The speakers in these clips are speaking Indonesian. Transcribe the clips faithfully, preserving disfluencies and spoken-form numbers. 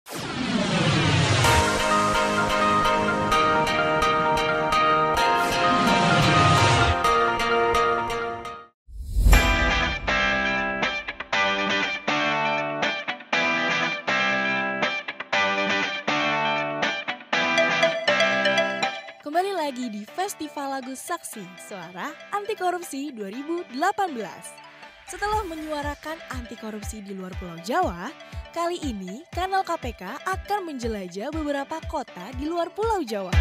Kembali lagi di Festival Lagu Saksi Suara Anti Korupsi dua ribu delapan belas. Setelah menyuarakan anti korupsi di luar Pulau Jawa, kali ini Kanal K P K akan menjelajah beberapa kota di luar Pulau Jawa.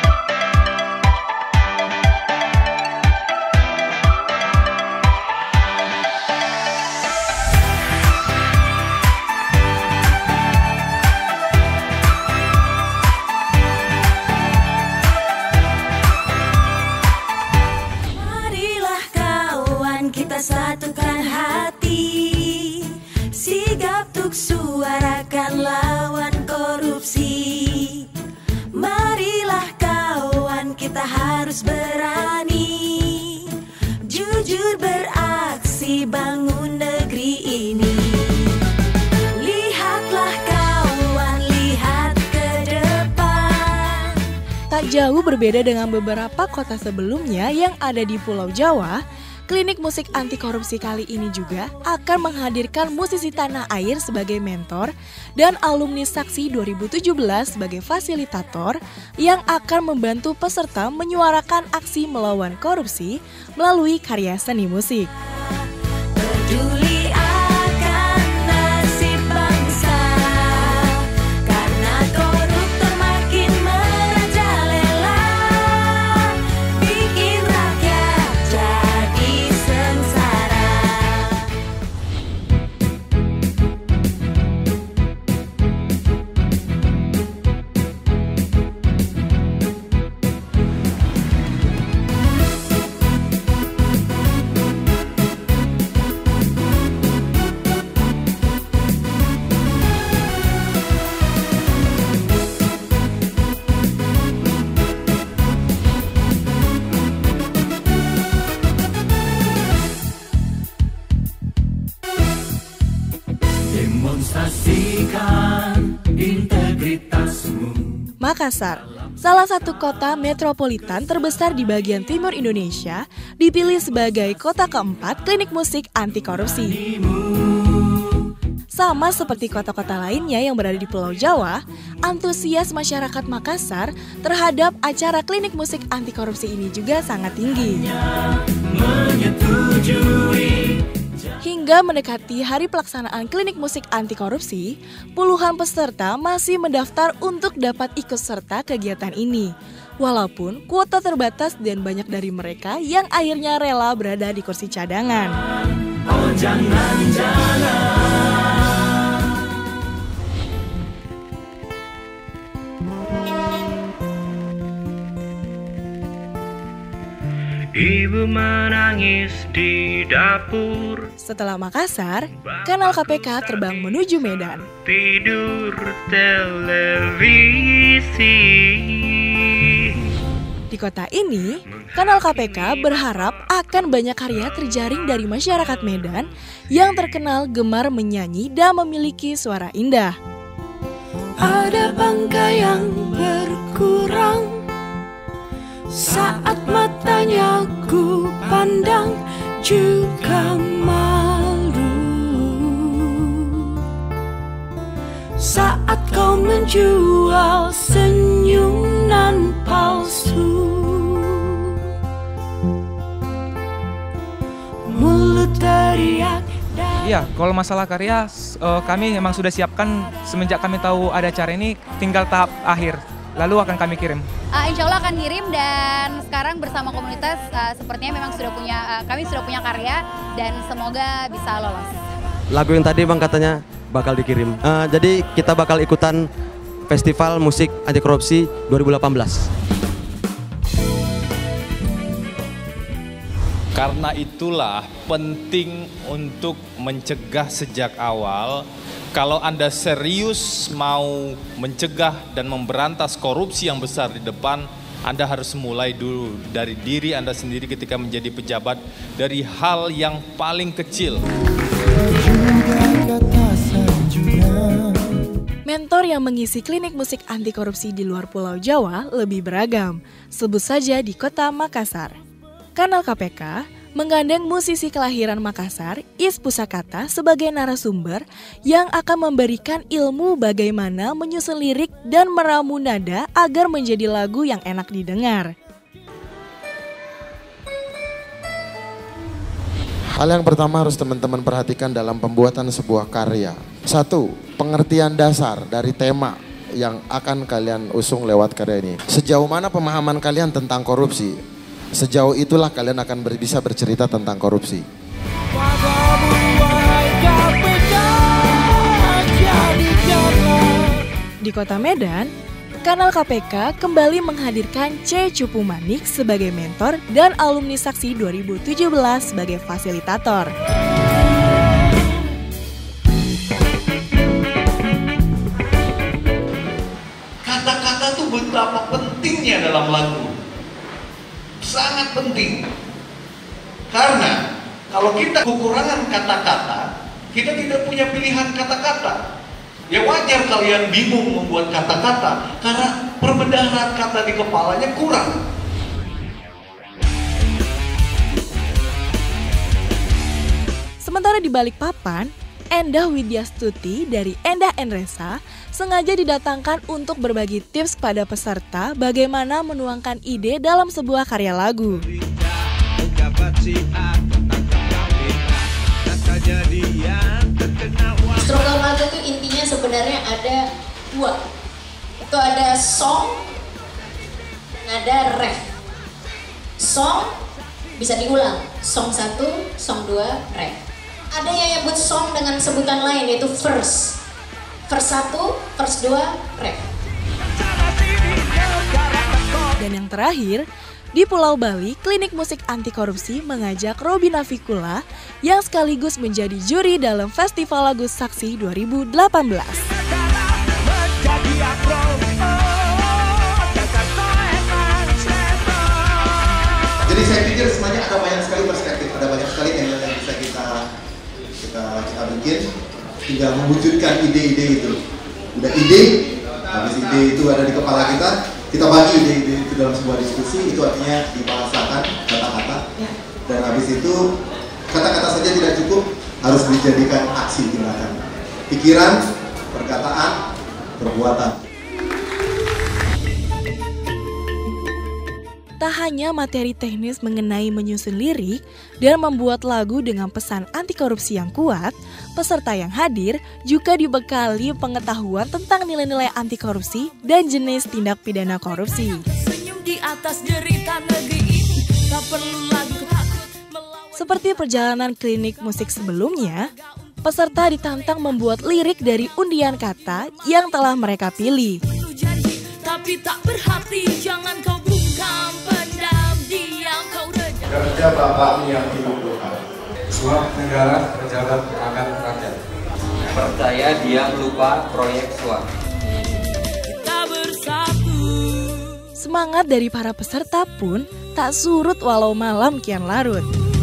Kita satukan hati, sigap tuk suarakan lawan korupsi. Marilah kawan, kita harus berani, jujur beraksi bangun negeri ini. Lihatlah kawan, lihat ke depan. Tak jauh berbeda dengan beberapa kota sebelumnya yang ada di Pulau Jawa, Klinik Musik Anti Korupsi kali ini juga akan menghadirkan musisi tanah air sebagai mentor dan alumni Saksi dua ribu tujuh belas sebagai fasilitator yang akan membantu peserta menyuarakan aksi melawan korupsi melalui karya seni musik. Peduli akan nasib bangsa, karena koruptor makin merajalela, bikin rakyat jadi sengsara. Demonstrasikan integritasmu. Makassar, salah satu kota metropolitan terbesar di bagian timur Indonesia, dipilih sebagai kota keempat klinik musik anti korupsi. Sama seperti kota-kota lainnya yang berada di Pulau Jawa, antusias masyarakat Makassar terhadap acara klinik musik anti korupsi ini juga sangat tinggi. Hingga mendekati hari pelaksanaan klinik musik anti korupsi, puluhan peserta masih mendaftar untuk dapat ikut serta kegiatan ini. Walaupun kuota terbatas dan banyak dari mereka yang akhirnya rela berada di kursi cadangan. Oh jangan, jangan. Ibu menangis di dapur. Setelah Makassar, Kanal K P K terbang menuju Medan. Tidur televisi. Di kota ini, Kanal K P K berharap akan banyak karya terjaring dari masyarakat Medan yang terkenal gemar menyanyi dan memiliki suara indah. Ada bangga yang berkurang saat matanya ku pandang, juga malu saat kau menjual senyuman palsu. Mulut teriak. Iya, kalau masalah karya uh, kami memang sudah siapkan semenjak kami tahu ada acara ini, tinggal tahap akhir. Lalu akan kami kirim. Uh, insya Allah akan kirim, dan sekarang bersama komunitas uh, sepertinya memang sudah punya, uh, kami sudah punya karya dan semoga bisa lolos. Lagu yang tadi Bang katanya bakal dikirim. Uh, jadi kita bakal ikutan Festival Musik Anti Korupsi dua ribu delapan belas. Karena itulah penting untuk mencegah sejak awal. Kalau Anda serius mau mencegah dan memberantas korupsi yang besar di depan, Anda harus mulai dulu dari diri Anda sendiri ketika menjadi pejabat, dari hal yang paling kecil. Mentor yang mengisi klinik musik anti korupsi di luar Pulau Jawa lebih beragam, sebut saja di kota Makassar. Kanal K P K menggandeng musisi kelahiran Makassar, Is Pusakata sebagai narasumber yang akan memberikan ilmu bagaimana menyusun lirik dan meramu nada agar menjadi lagu yang enak didengar. Hal yang pertama harus teman-teman perhatikan dalam pembuatan sebuah karya. Satu, pengertian dasar dari tema yang akan kalian usung lewat karya ini. Sejauh mana pemahaman kalian tentang korupsi? Sejauh itulah kalian akan ber- bisa bercerita tentang korupsi. Di kota Medan, Kanal K P K kembali menghadirkan C. Cupu Manik sebagai mentor dan alumni Saksi dua ribu tujuh belas sebagai fasilitator. Kata-kata tuh betapa pentingnya dalam lagu. Sangat penting. Karena kalau kita kekurangan kata-kata, kita tidak punya pilihan kata-kata. Ya wajar kalian bingung membuat kata-kata karena perbendaharaan kata di kepalanya kurang. Sementara di Balikpapan, Endah Widyastuti dari Endah Enresa sengaja didatangkan untuk berbagi tips pada peserta bagaimana menuangkan ide dalam sebuah karya lagu. Struktur lagu itu intinya sebenarnya ada dua. Itu ada song, ada ref. Song bisa diulang, song satu, song dua, ref. Ada yang nyebut song dengan sebutan lain yaitu verse. Verse satu, verse dua, ref. Dan yang terakhir, di Pulau Bali, klinik musik anti korupsi mengajak Robby Navikula yang sekaligus menjadi juri dalam Festival Lagu Saksi dua ribu delapan belas. Jadi saya pikir sebenarnya ada banyak sekali perspektif, ada banyak sekali angle yang bisa kita kita kita bikin, tinggal mewujudkan ide-ide itu. Udah ide, habis ide itu ada di kepala kita, kita bagi ide-ide itu dalam sebuah diskusi, itu artinya dibahasakan kata-kata, dan habis itu kata-kata saja tidak cukup, harus dijadikan aksi tindakan, pikiran, perkataan, perbuatan. Tak hanya materi teknis mengenai menyusun lirik dan membuat lagu dengan pesan anti korupsi yang kuat, peserta yang hadir juga dibekali pengetahuan tentang nilai-nilai anti korupsi dan jenis tindak pidana korupsi. Di atas derita negeri ini, tak perlu lagi takut. Seperti perjalanan klinik musik sebelumnya, peserta ditantang membuat lirik dari undian kata yang telah mereka pilih. Janji, tapi tak berhati, jangan kau bungkam pendam diam kau redam. Kerja Bapak yang dibutuhkan. Suap negara pejabat akan rakyat. Percaya dia lupa proyek suap. Kita bersatu. Semangat dari para peserta pun tak surut walau malam kian larut.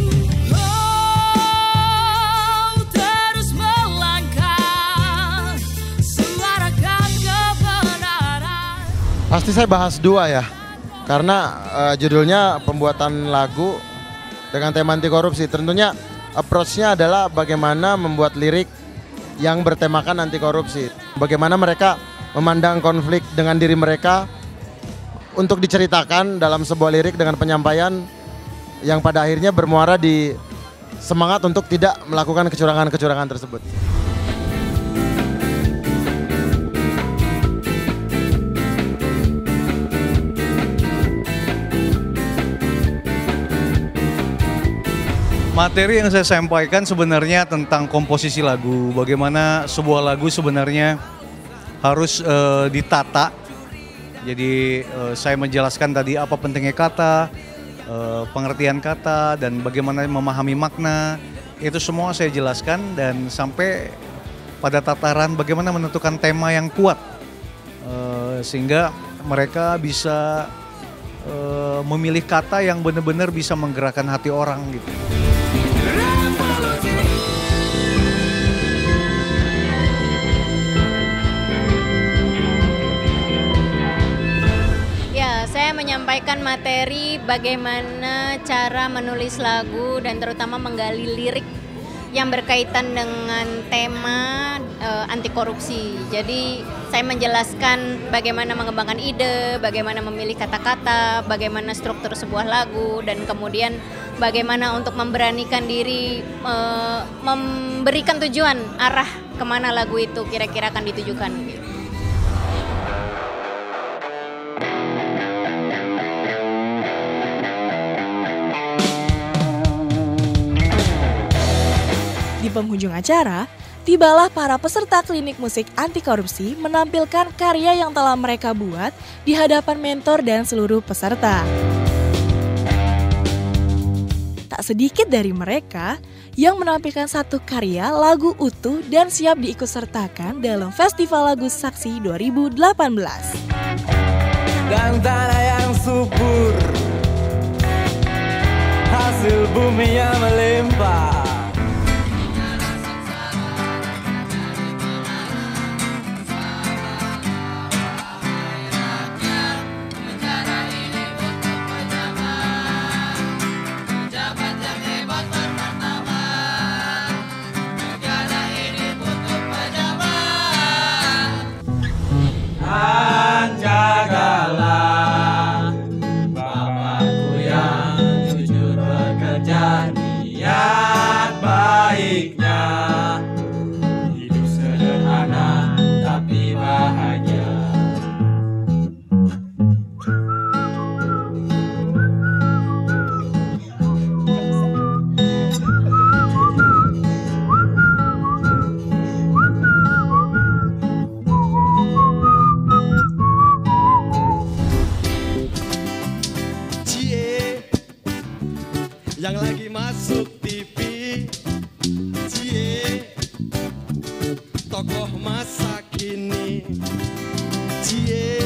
Oh, terus melangkah, suarakan kebenaran. Pasti saya bahas dua ya, karena uh, judulnya pembuatan lagu dengan tema anti korupsi. Tentunya approach-nya adalah bagaimana membuat lirik yang bertemakan anti korupsi. Bagaimana mereka memandang konflik dengan diri mereka untuk diceritakan dalam sebuah lirik dengan penyampaian yang pada akhirnya bermuara di semangat untuk tidak melakukan kecurangan-kecurangan tersebut. Materi yang saya sampaikan sebenarnya tentang komposisi lagu, bagaimana sebuah lagu sebenarnya harus uh, ditata. Jadi uh, saya menjelaskan tadi apa pentingnya kata, uh, pengertian kata, dan bagaimana memahami makna. Itu semua saya jelaskan dan sampai pada tataran bagaimana menentukan tema yang kuat. Uh, sehingga mereka bisa uh, memilih kata yang benar-benar bisa menggerakkan hati orang gitu. menyampaikan materi bagaimana cara menulis lagu dan terutama menggali lirik yang berkaitan dengan tema uh, anti korupsi. Jadi saya menjelaskan bagaimana mengembangkan ide, bagaimana memilih kata-kata, bagaimana struktur sebuah lagu, dan kemudian bagaimana untuk memberanikan diri uh, memberikan tujuan arah kemana lagu itu kira-kira akan ditujukan. Di penghujung acara, tibalah para peserta klinik musik anti korupsi menampilkan karya yang telah mereka buat di hadapan mentor dan seluruh peserta. Tak sedikit dari mereka yang menampilkan satu karya lagu utuh dan siap diikutsertakan dalam Festival Lagu Saksi dua ribu delapan belas. Dan tanah yang subur, hasil bumi yang melimpah. Yang lagi masuk T V, cie, tokoh masa kini, cie,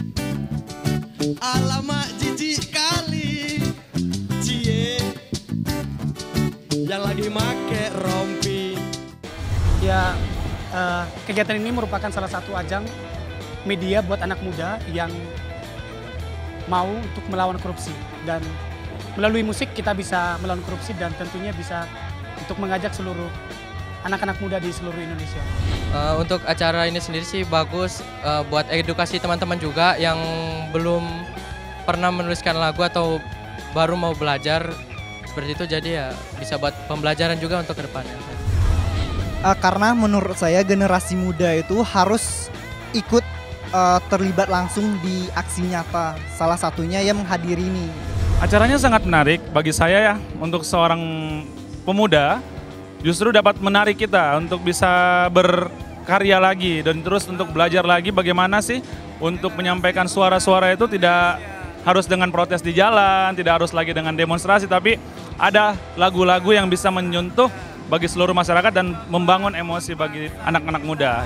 alamak jijik kali, cie, yang lagi make rompi. Ya, uh, kegiatan ini merupakan salah satu ajang media buat anak muda yang mau untuk melawan korupsi, dan melalui musik kita bisa melawan korupsi dan tentunya bisa untuk mengajak seluruh anak-anak muda di seluruh Indonesia. Uh, untuk acara ini sendiri sih bagus uh, buat edukasi teman-teman juga yang belum pernah menuliskan lagu atau baru mau belajar seperti itu, jadi ya bisa buat pembelajaran juga untuk kedepannya. Uh, karena menurut saya generasi muda itu harus ikut uh, terlibat langsung di aksi nyata, salah satunya yang menghadiri ini. Acaranya sangat menarik bagi saya ya, untuk seorang pemuda justru dapat menarik kita untuk bisa berkarya lagi dan terus untuk belajar lagi bagaimana sih untuk menyampaikan suara-suara itu tidak harus dengan protes di jalan, tidak harus lagi dengan demonstrasi, tapi ada lagu-lagu yang bisa menyentuh bagi seluruh masyarakat dan membangun emosi bagi anak-anak muda.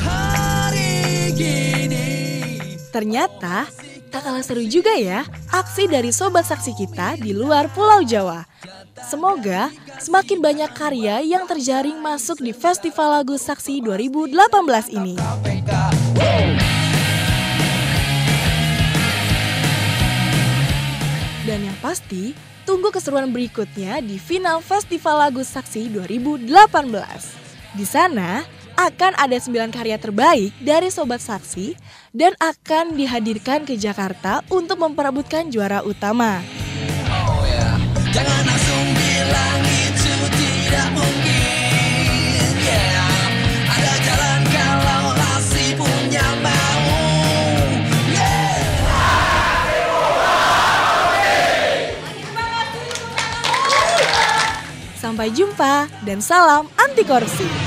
Ternyata tak kalah seru juga ya aksi dari Sobat Saksi kita di luar Pulau Jawa. Semoga semakin banyak karya yang terjaring masuk di Festival Lagu Saksi dua ribu delapan belas ini. Dan yang pasti, tunggu keseruan berikutnya di final Festival Lagu Saksi dua ribu delapan belas. Di sana akan ada sembilan karya terbaik dari Sobat Saksi dan akan dihadirkan ke Jakarta untuk memperebutkan juara utama. Oh ya, jangan langsung bilang itu tidak mungkin. Yeah, ada jalan kalau masih punya mau. Yeah. Sampai jumpa dan salam anti korupsi.